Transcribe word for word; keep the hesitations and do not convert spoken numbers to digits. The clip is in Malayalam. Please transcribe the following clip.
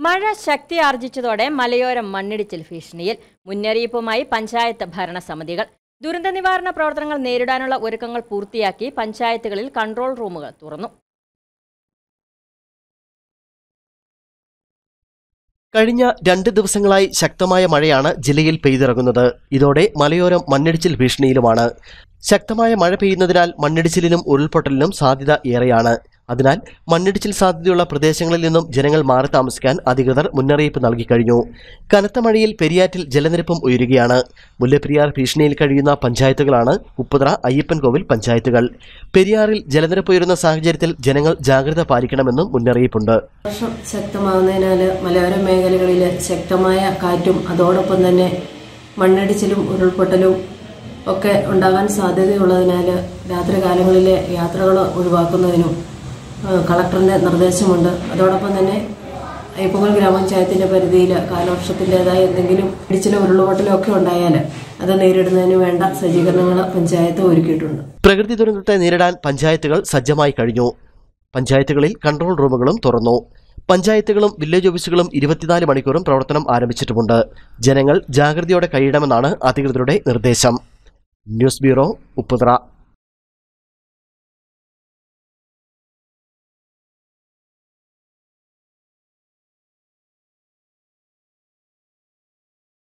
മഴ ശക്തിയാർജിച്ചതോടെ മലയോരം മണ്ണിടിച്ചിൽ ഭീഷണിയിൽ. മുന്നറിയിപ്പുമായി പഞ്ചായത്ത് ഭരണസമിതികൾ. ദുരന്ത നിവാരണ പ്രവർത്തനങ്ങൾ നേരിടാനുള്ള ഒരുക്കങ്ങൾ പൂർത്തിയാക്കി പഞ്ചായത്തുകളിൽ കൺട്രോൾ റൂമുകൾ തുറന്നു. കഴിഞ്ഞ രണ്ട് ദിവസങ്ങളായി ശക്തമായ മഴയാണ് ജില്ലയിൽ പെയ്തിറങ്ങുന്നത്. ഇതോടെ മലയോരം മണ്ണിടിച്ചിൽ ഭീഷണിയിലുമാണ്. ശക്തമായ മഴ പെയ്യുന്നതിനാൽ മണ്ണിടിച്ചിലിനും ഉരുൾപൊട്ടലിനും സാധ്യത ഏറെയാണ്. അതിനാൽ മണ്ണിടിച്ചിൽ സാധ്യതയുള്ള പ്രദേശങ്ങളിൽ നിന്നും ജനങ്ങൾ മാറി താമസിക്കാൻ അധികൃതർ മുന്നറിയിപ്പ് നൽകി കഴിഞ്ഞു. കനത്ത മഴയിൽ പെരിയാറ്റിൽ ജലനിരപ്പും ഉയരുകയാണ്. മുല്ലപ്പെരിയാർ ഭീഷണിയിൽ കഴിയുന്ന പഞ്ചായത്തുകളാണ് ഉപ്പുതറ, അയ്യപ്പൻകോവിൽ പഞ്ചായത്തുകൾ. പെരിയാറിൽ ജലനിരപ്പ് ഉയരുന്ന സാഹചര്യത്തിൽ ജനങ്ങൾ ജാഗ്രത പാലിക്കണമെന്നും മുന്നറിയിപ്പുണ്ട്. വർഷം ശക്തമാവുന്നതിനാൽ മലയോര മേഖലകളിൽ ശക്തമായ കാറ്റും അതോടൊപ്പം തന്നെ മണ്ണിടിച്ചിലും ഉരുൾപൊട്ടലും ഒക്കെ ഉണ്ടാകാൻ സാധ്യതയുള്ളതിനാൽ രാത്രികാലങ്ങളിലെ യാത്രകൾ ഒഴിവാക്കുന്നതിനും കളക്ടറിന്റെ നിർദ്ദേശമുണ്ട്. അതോടൊപ്പം തന്നെ അയ്യപ്പൻകോവിൽ ഗ്രാമപഞ്ചായത്തിന്റെ പരിധിയിൽ കാലവർഷത്തിൻ്റെതായ എന്തെങ്കിലും ഇടിച്ചിലോ ഉരുൾപൊട്ടലോ ഒക്കെ ഉണ്ടായാൽ അത് നേരിടുന്നതിന് വേണ്ട സജ്ജീകരണങ്ങൾ പഞ്ചായത്ത് ഒരുക്കിയിട്ടുണ്ട്. പ്രകൃതി ദുരന്തത്തെ നേരിടാൻ പഞ്ചായത്തുകൾ സജ്ജമായി കഴിഞ്ഞു. പഞ്ചായത്തുകളിൽ കൺട്രോൾ റൂമുകളും തുറന്നു. പഞ്ചായത്തുകളും വില്ലേജ് ഓഫീസുകളും ഇരുപത്തിനാല് മണിക്കൂറും പ്രവർത്തനം ആരംഭിച്ചിട്ടുമുണ്ട്. ജനങ്ങൾ ജാഗ്രതയോടെ കഴിയണമെന്നാണ് അധികൃതരുടെ നിർദ്ദേശം. News bureau, Upputhara.